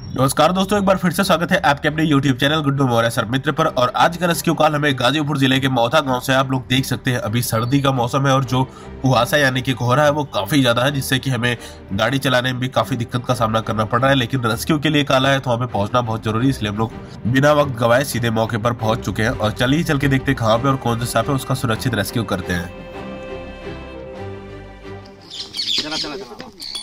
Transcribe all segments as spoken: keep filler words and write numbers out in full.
नमस्कार दोस्तों, एक बार फिर से स्वागत है आपके अपने YouTube channel Guddu Maurya sir मित्र पर। और आज का रेस्क्यू कॉल हमें गाजीपुर जिले के मौथा गांव से। आप लोग देख सकते हैं अभी सर्दी का मौसम है और जो कुहासा यानी कि कोहरा है वो काफी ज्यादा है, जिससे कि हमें गाड़ी चलाने में भी काफी दिक्कत का सामना करना पड़ रहा है। लेकिन रेस्क्यू के लिए कॉल है तो हमें पहुंचना बहुत जरूरी है, इसलिए हम लोग बिना वक्त गवाए सीधे मौके पर पहुंच चुके हैं। और चलिए चल के देखते हैं कहाँ पे और कौन से सांप है, उसका सुरक्षित रेस्क्यू करते हैं। चला चला चला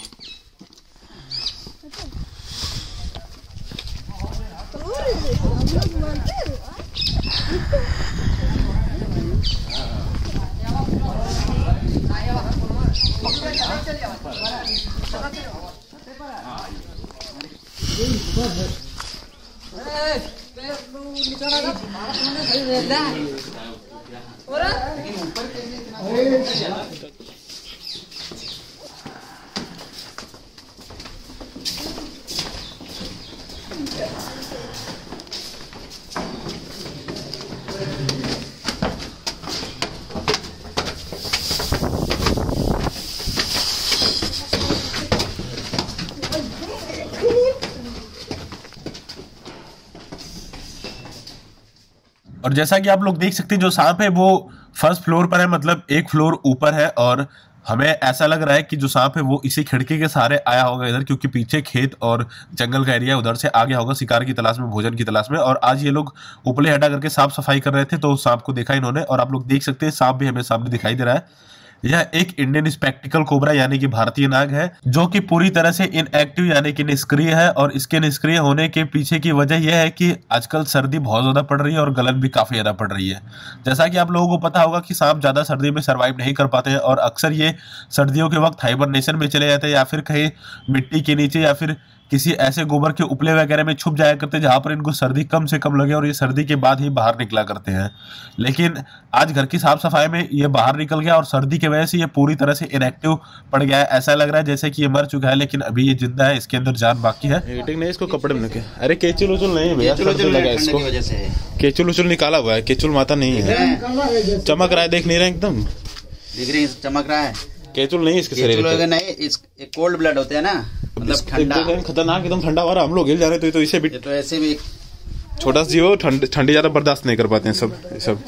और जैसा कि आप लोग देख सकते हैं जो सांप है वो फर्स्ट फ्लोर पर है, मतलब एक फ्लोर ऊपर है। और हमें ऐसा लग रहा है कि जो सांप है वो इसी खिड़की के सहारे आया होगा इधर, क्योंकि पीछे खेत और जंगल का एरिया, उधर से आ गया होगा शिकार की तलाश में, भोजन की तलाश में। और आज ये लोग उपले हटा करके साफ सफाई कर रहे थे तो सांप को देखा इन्होंने। और आप लोग देख सकते हैं सांप भी हमें सामने दिखाई दे रहा है। यह एक इंडियन स्पेक्टिकल कोबरा यानी कि भारतीय नाग है, जो कि पूरी तरह से इनएक्टिव यानी कि निष्क्रिय है। और इसके निष्क्रिय होने के पीछे की वजह यह है कि आजकल सर्दी बहुत ज्यादा पड़ रही है और गलन भी काफी ज्यादा पड़ रही है। जैसा कि आप लोगों को पता होगा कि सांप ज्यादा सर्दी में सर्वाइव नहीं कर पाते हैं और अक्सर ये सर्दियों के वक्त हाइबरनेशन में चले जाते हैं, या फिर कहीं मिट्टी के नीचे या फिर किसी ऐसे गोबर के उपले वगैरह में छुप जाया करते हैं जहां पर इनको सर्दी कम से कम लगे, और ये सर्दी के बाद ही बाहर निकला करते हैं। लेकिन आज घर की साफ सफाई में ये बाहर निकल गया और सर्दी की वजह से ये पूरी तरह से इनएक्टिव पड़ गया है। ऐसा लग रहा है जैसे कि ये मर चुका है, लेकिन अभी ये जिंदा है, इसके अंदर जान बाकी है। हीटिंग नहीं, इसको कपड़े में रखे। अरे केचुल उचुल नहीं है भैया, सर्दी लगा इसको। केचुल उचुल निकाला हुआ है, केचुल माता नहीं है, चमक रहा है, देख नहीं रहे एकदम दिख रही चमक रहा है। केचुल नहीं इसके शरीर में नहीं, इस एक कोल्ड ब्लड होते हैं ना, मतलब ठंडा, खतरनाक एकदम ठंडा हो रहा है। हम लोग हिल जा रहे तो, तो इसे भी तो ऐसे भी छोटा सा जीव ठंडी ठंडी ज्यादा बर्दाश्त नहीं कर पाते हैं सब ये सब।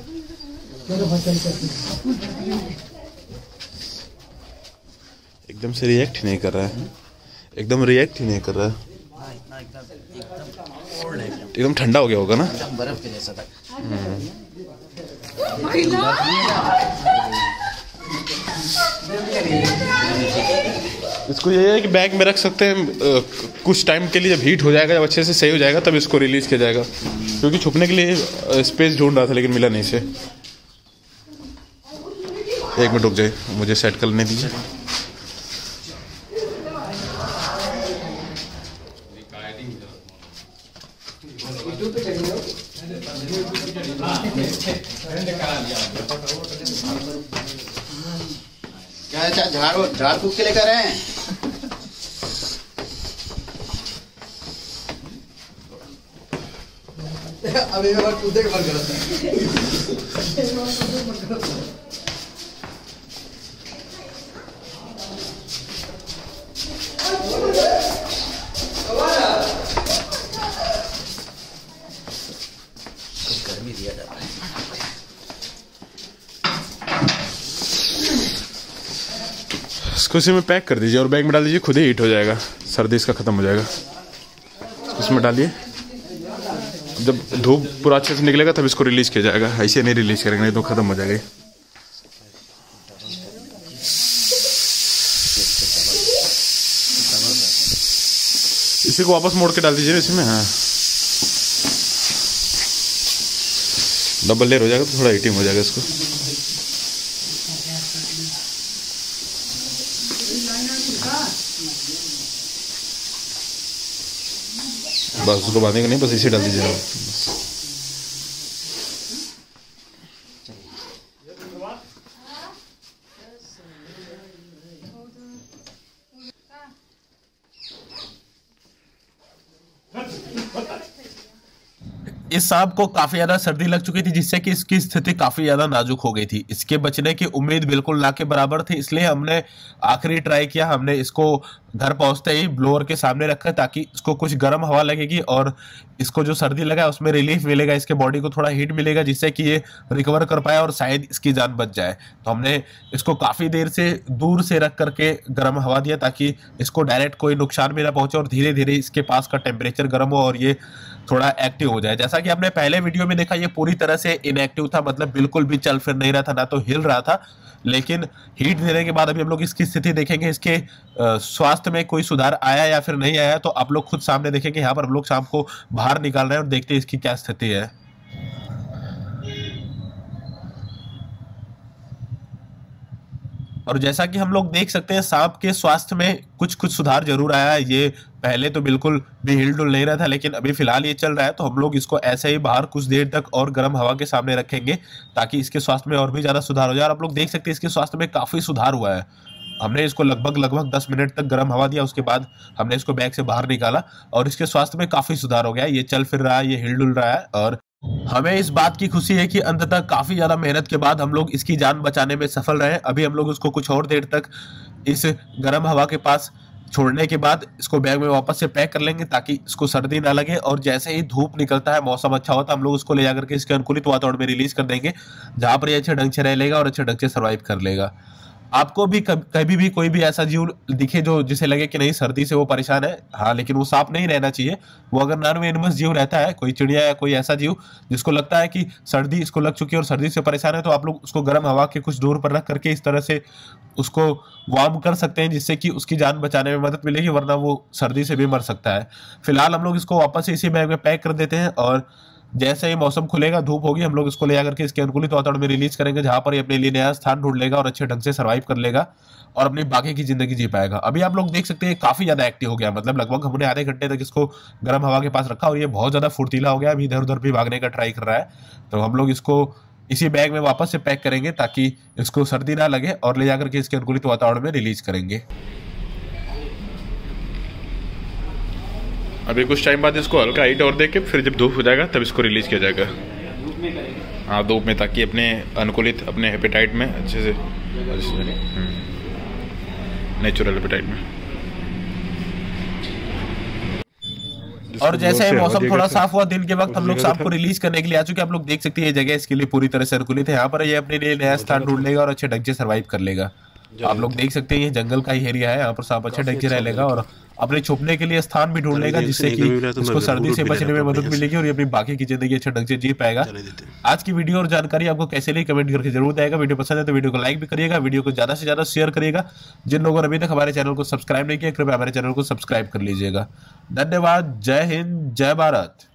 एकदम से रिएक्ट नहीं कर रहा है, एकदम रिएक्ट ही नहीं कर रहा है, एकदम ठंडा हो गया होगा ना, बर्फ के जैसा था। इसको ये है कि बैग में रख सकते हैं कुछ टाइम के लिए, जब हीट हो जाएगा, जब अच्छे से सही हो जाएगा तब इसको रिलीज किया जाएगा। क्योंकि छुपने के लिए स्पेस ढूंढ रहा था लेकिन मिला नहीं इसे। एक मिनट रुक जाए, मुझे सेट करने दीजिए। क्या अच्छा झाड़ झाड़ फूक के लेकर हैं? अभी मैं कूदे के बंद करता गर्मी दिया जाता है। इसको इसी में पैक कर दीजिए और बैग में डाल दीजिए, खुद ही हीट हो जाएगा, सर्दी इसका खत्म हो जाएगा। इसमें डालिए, जब धूप पूरा अच्छे से निकलेगा तब इसको रिलीज किया जाएगा, ऐसे नहीं रिलीज करेंगे नहीं तो खत्म हो जाएगा। इसी को वापस मोड़ के डाल दीजिए इसमें। हाँ, डबल लेयर हो जाएगा तो थोड़ा हीटिंग हो जाएगा इसको। बस उसको बांधेंगे नहीं, बस इसे डाल दीजिए। इस सांप को काफी ज्यादा सर्दी लग चुकी थी, जिससे कि इसकी स्थिति काफी ज्यादा नाजुक हो गई थी। इसके बचने की उम्मीद बिल्कुल ना के बराबर थी, इसलिए हमने आखिरी ट्राई किया। हमने इसको घर पहुंचते ही ब्लोअर के सामने रखा ताकि इसको कुछ गर्म हवा लगेगी और इसको जो सर्दी लगा है उसमें रिलीफ मिलेगा, इसके बॉडी को थोड़ा हीट मिलेगा जिससे कि ये रिकवर कर पाए और शायद इसकी जान बच जाए। तो हमने इसको काफ़ी देर से दूर से रख करके गर्म हवा दिया ताकि इसको डायरेक्ट कोई नुकसान भी ना पहुंचे और धीरे धीरे इसके पास का टेम्परेचर गर्म हो और ये थोड़ा एक्टिव हो जाए। जैसा कि आपने पहले वीडियो में देखा, ये पूरी तरह से इनएक्टिव था, मतलब बिल्कुल भी चल फिर नहीं रहा था, ना तो हिल रहा था। लेकिन हीट देने के बाद अभी हम लोग इसकी स्थिति देखेंगे, इसके स्वास्थ्य में कोई सुधार आया या फिर नहीं आया, तो आप लोग खुद सामने देखेंगे। यहाँ पर हम लोग शाम को बाहर निकाल रहे हैं और देखते हैं इसकी क्या स्थिति है। और जैसा कि हम लोग देख सकते हैं, सांप के स्वास्थ्य में कुछ कुछ सुधार जरूर आया है। ये पहले तो बिल्कुल भी हिल डुल नहीं रहा था, लेकिन अभी फिलहाल ये चल रहा है। तो हम लोग इसको ऐसे ही बाहर कुछ देर तक और गर्म हवा के सामने रखेंगे ताकि इसके स्वास्थ्य में और भी ज़्यादा सुधार हो जाए। और आप लोग देख सकते हैं इसके स्वास्थ्य में काफ़ी सुधार हुआ है। हमने इसको लगभग लगभग दस मिनट तक गर्म हवा दिया, उसके बाद हमने इसको बैग से बाहर निकाला और इसके स्वास्थ्य में काफ़ी सुधार हो गया है। ये चल फिर रहा है, ये हिल डुल रहा है और हमें इस बात की खुशी है कि अंततः काफी ज्यादा मेहनत के बाद हम लोग इसकी जान बचाने में सफल रहे। अभी हम लोग उसको कुछ और देर तक इस गर्म हवा के पास छोड़ने के बाद इसको बैग में वापस से पैक कर लेंगे ताकि इसको सर्दी ना लगे। और जैसे ही धूप निकलता है, मौसम अच्छा होता है, हम लोग उसको ले जाकर के इसके अनुकूलित वातावरण में रिलीज कर देंगे, जहां पर ये अच्छे ढंग से रह लेगा और अच्छे ढंग से सर्वाइव कर लेगा। आपको भी कभी भी कोई भी ऐसा जीव दिखे जो जिसे लगे कि नहीं सर्दी से वो परेशान है, हाँ, लेकिन वो सांप नहीं रहना चाहिए। वो अगर नॉन वेनमस जीव रहता है, कोई चिड़िया या कोई ऐसा जीव जिसको लगता है कि सर्दी इसको लग चुकी है और सर्दी से परेशान है, तो आप लोग उसको गर्म हवा के कुछ दूर पर रख करके इस तरह से उसको वार्म कर सकते हैं, जिससे कि उसकी जान बचाने में मदद मिलेगी, वरना वो सर्दी से भी मर सकता है। फिलहाल हम लोग इसको वापस से इसी बैग में पैक कर देते हैं और जैसे ही मौसम खुलेगा, धूप होगी, हम लोग इसको ले जाकर के इसके अनुकूलित वातावरण में रिलीज करेंगे, जहां पर ये अपने लिए नया स्थान ढूंढ लेगा और अच्छे ढंग से सर्वाइव कर लेगा और अपनी बाकी की जिंदगी जी पाएगा। अभी आप लोग देख सकते हैं काफी ज्यादा एक्टिव हो गया, मतलब लगभग हमने आधे घंटे तक इसको गर्म हवा के पास रखा और ये बहुत ज्यादा फुर्तीला हो गया। अभी इधर उधर भी भागने का ट्राई कर रहा है। तो हम लोग इसको इसी बैग में वापस से पैक करेंगे ताकि इसको सर्दी ना लगे और ले जाकर के इसके अनुकूलित वातावरण में रिलीज करेंगे। अभी कुछ टाइम बाद इसको हल्का हीट और देके फिर जब धूप हो जाएगा तब इसको रिलीज किया जाएगा। हाँ, धूप में, ताकि अपने अनुकूलित अपने हेपेटाइट में अच्छे से, नेचुरल हेपेटाइट में। और जैसे ही मौसम थोड़ा साफ हुआ दिन के वक्त, हम लोग सांप को रिलीज करने के लिए आ चुके हैं। आप लोग देख सकते हैं ये जगह इसके लिए पूरी तरह से अनुकूलित है। यहाँ पर ये अपने लिए नया स्थान ढूंढ लेगा और अच्छे ढंग से सर्वाइव कर लेगा। आप लोग देख सकते हैं ये जंगल का ही एरिया है, यहाँ पर सांप अच्छे ढंग से रह लेगा और अपने छुपने के लिए स्थान भी ढूंढ लेगा, जिससे कि इसको सर्दी से बचने में मदद मिलेगी और ये अपनी बाकी की जिंदगी अच्छे ढंग से जी पाएगा। आज की वीडियो और जानकारी आपको कैसे लगी कमेंट करके जरूर देगा। वीडियो पसंद है तो वीडियो को लाइक भी करिएगा, वीडियो को ज्यादा से ज्यादा शेयर करिएगा। जिन लोगों ने अभी तक हमारे चैनल को सब्सक्राइब नहीं किया, कृपया हमारे चैनल को सब्सक्राइब कर लीजिएगा। धन्यवाद। जय हिंद, जय भारत।